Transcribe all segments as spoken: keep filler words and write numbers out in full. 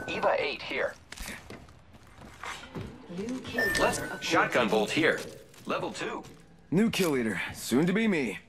Eva eight here. New kill Let's leader shotgun bolt here. Level two. New kill leader, soon to be me.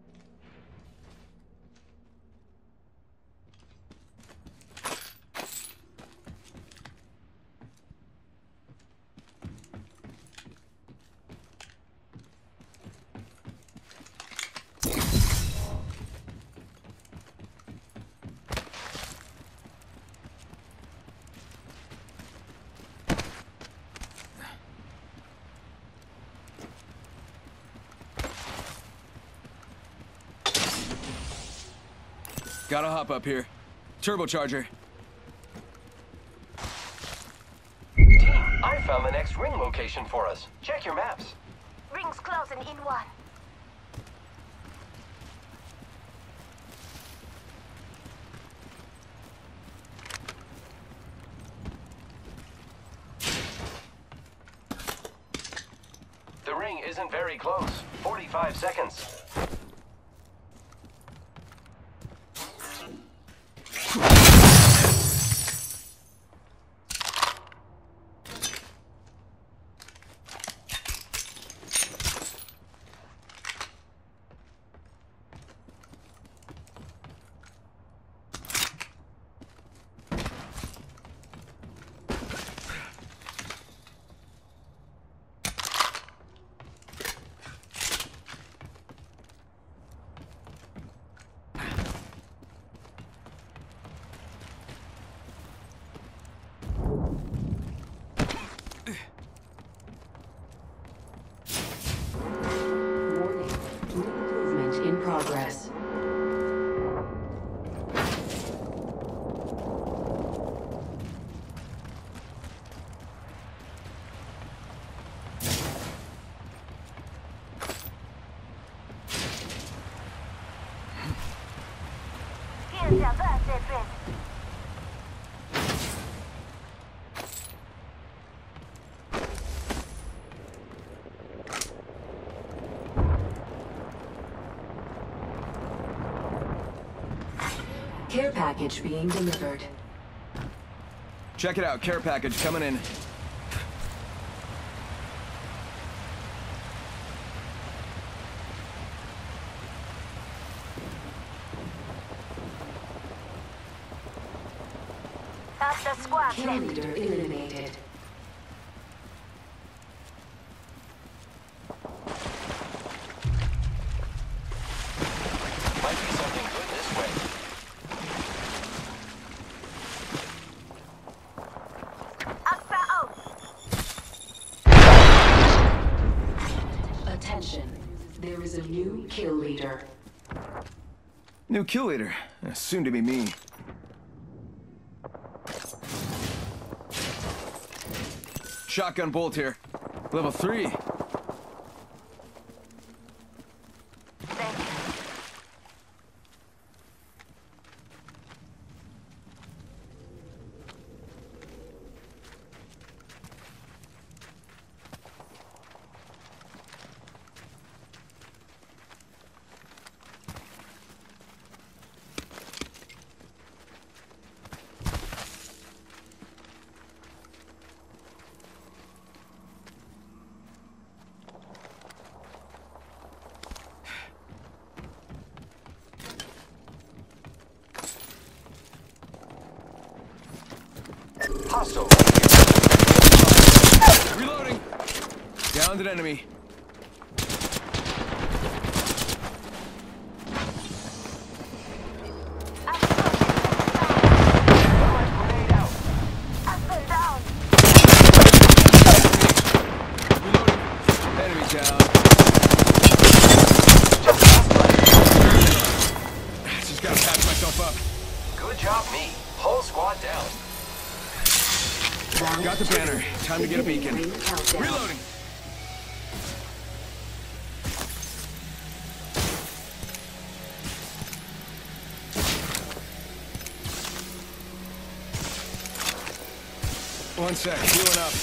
Gotta hop up here. Turbocharger. Team, I found the next ring location for us. Check your maps. Rings closing in one. The ring isn't very close. forty-five seconds. progress. Here's your birthday present. Care package being delivered. Check it out, care package coming in. That's the squad Kill left. leader eliminated. Might be something good this way. Aqsa out. Attention. There is a new kill leader. New kill leader, uh, soon to be me. Shotgun bolt here. Level three. Thank you. Hostile. Reloading. Downed an enemy. Grenade out. Aqsa down. Reloading. Enemy down. Just gotta patch myself up. Good job, me. Whole squad down. Round Got the two. banner. Time to get a beacon. Ring countdown. Reloading. One sec, healing up.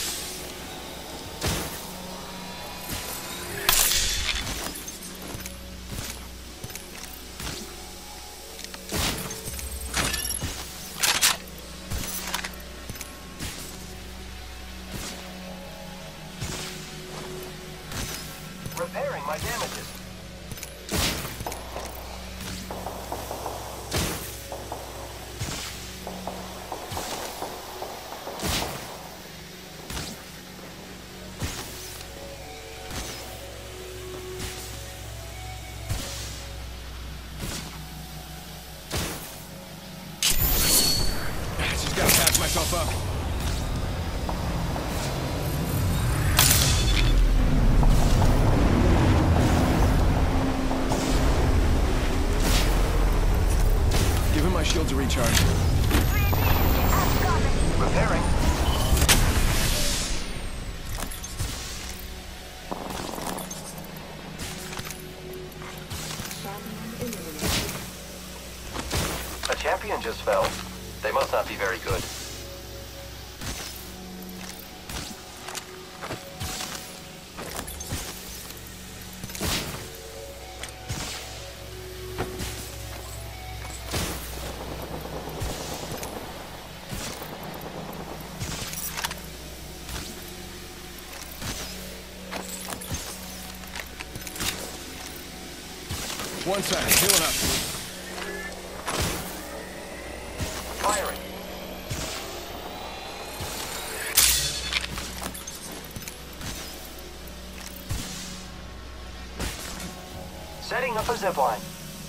gotta patch myself up. Giving my shields a recharge. Repairing. A champion just fell. They must not be very good. One side, healing up. Firing. Setting up a zipline.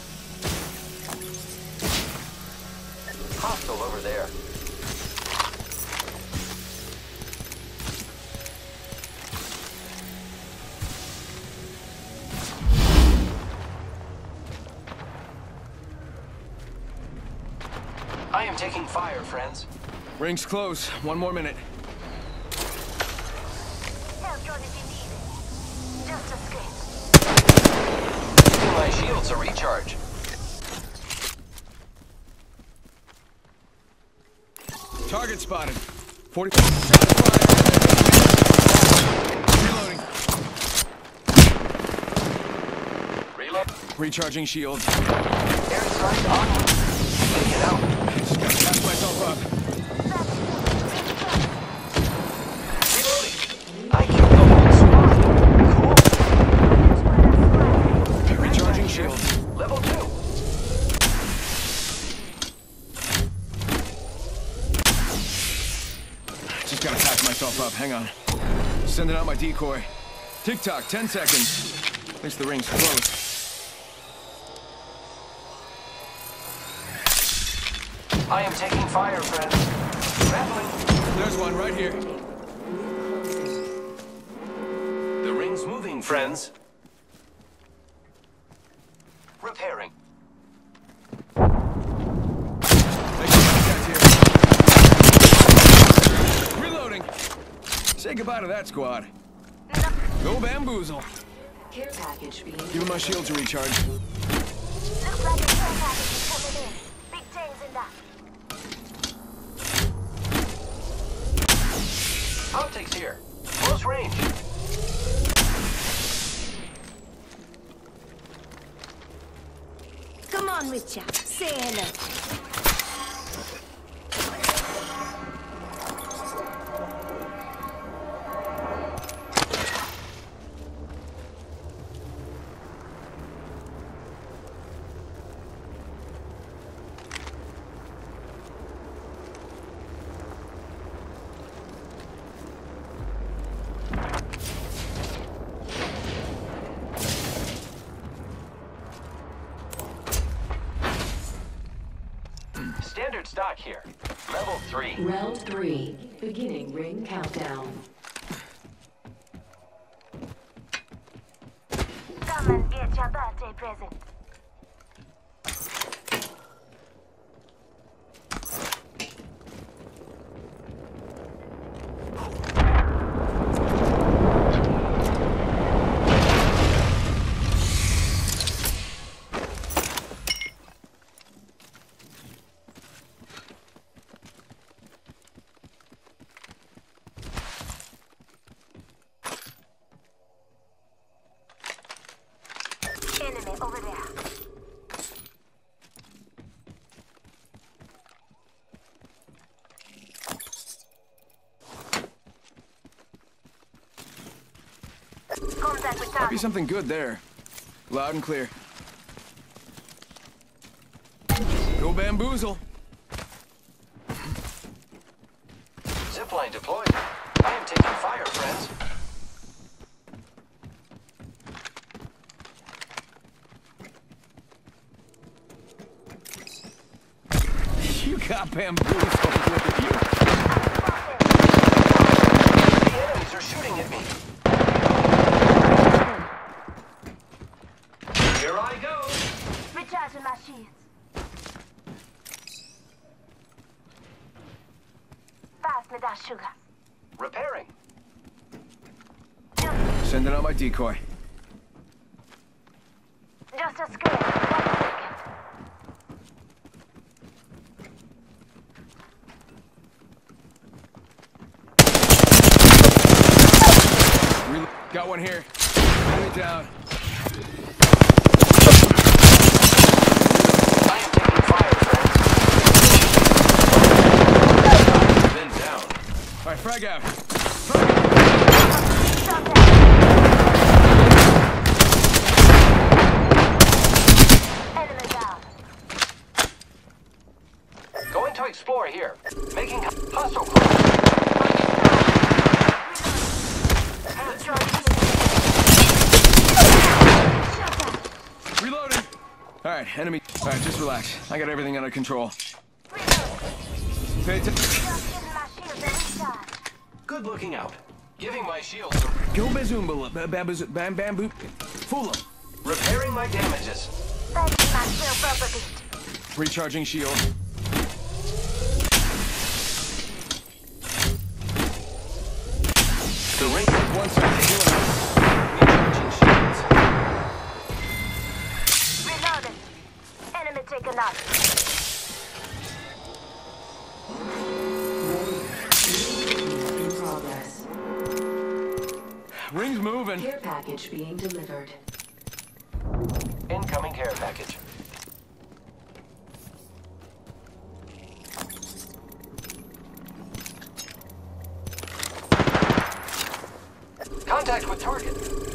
Hostile over there. I am taking fire, friends. Ring's close. One more minute. Help gun if you need it. Just escape. Giving my shields a recharge. Target spotted. forty. Shot fired. Reloading. Reload. Recharging shield. Air strike on. Take it out. Just gotta patch myself up. Reloading. I killed the whole squad. Cool. Recharging shield. Level two. Just gotta patch myself up. Hang on. Sending out my decoy. Tick tock, ten seconds. At least the ring's close. I am taking fire, friends. Grappling. There's one right here. The ring's moving, friends. Repairing. Make contact here. Reloading. Say goodbye to that squad. Go bamboozle. Care package being Give my shields a recharge. Looks like a care package is coming in. Big things in that. Optics here. Close range. Come on, Richard. Say hello. Standard stock here. Level three. Round three. Beginning ring countdown. Come and get your birthday present. Enemy over there. Contact with Might be target. something good there. Loud and clear. Go bamboozle. Zipline deployed. I am taking fire, friends. You got bamboozled. Look at you. The enemies are shooting at me. Here I go. Recharging my shields. Pass me that sugar. Repairing. Just, Sending out my decoy. just a screen. One second. Re got one here. Enemy down. I am taking fire, friends. Been down. All right, frag out. Frag out. Stop that. Enemy down. Going to explore here. Making hostile close. Reloading. All right, enemy. All right, just relax. I got everything under control. Pay attention. Just giving my shields a recharge. Good looking out. Giving my shields a... Go bazoomba, babazoo, bam bam boop. Fool 'em. Repairing my damages. Thank my shield property. Recharging shield. The ring One second. Healing. recharging shields. Reloading. Enemy taken out. In progress. Ring's moving. Care package being delivered. Incoming care package. Contact with target.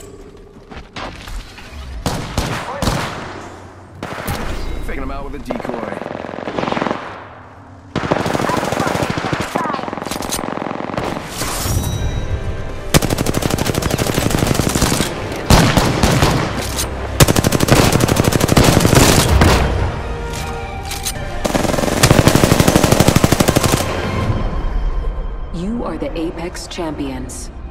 Faking him out with a decoy. You are the Apex Champions.